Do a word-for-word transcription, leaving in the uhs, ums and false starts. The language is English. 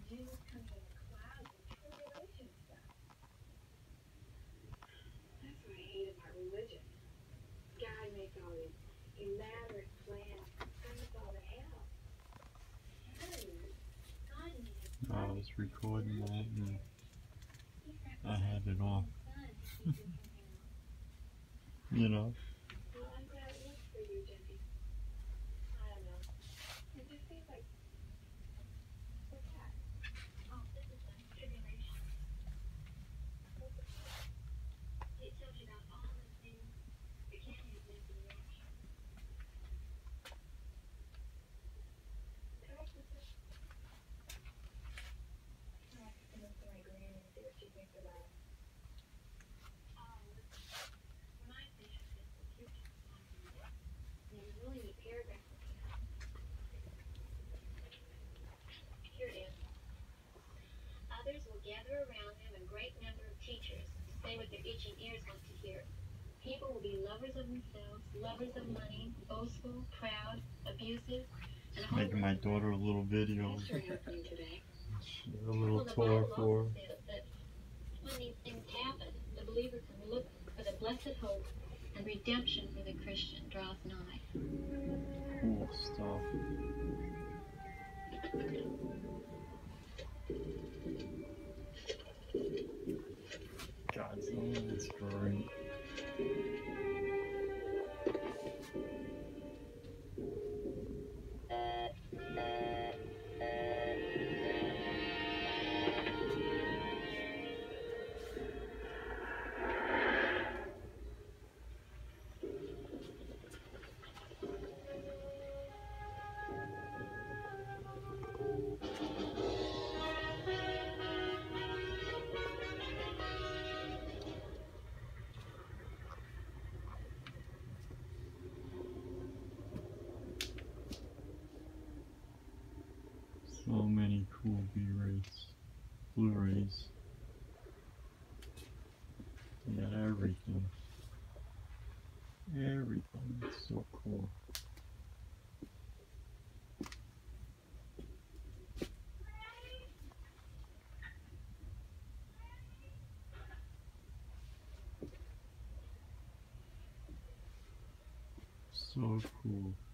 Jesus comes in the clouds and tribulation stuff. That's what I hate about religion. God makes all these elaborate plans to send us all to hell. I was recording that and I had it off. You know? Well, I'm glad it works for you, Jesse. I don't know. It just seems like so bad. Oh, this is the tribulation. It tells you about all the things that can happen in the reaction. Can I keep this? I have to send this to my granny and see what she thinks about it. Oh, listen. When I finished with this, the future was talking about it. And there was really neat paragraph at the end. Here it is. Others will gather around them a great number of teachers to say what their itching ears want to hear. People will be lovers of themselves, lovers of money, boastful, proud, abusive, and a whole Making my daughter a little video. That's what's happening today. A little Well, the tour Bible for also says that when these things happen, the believer can look for the blessed hope and redemption for the Christian draws nigh. cool stuff. Godzilla is great. So many cool B-rays, Blu-rays. You got everything. Everything. It's so cool. So cool.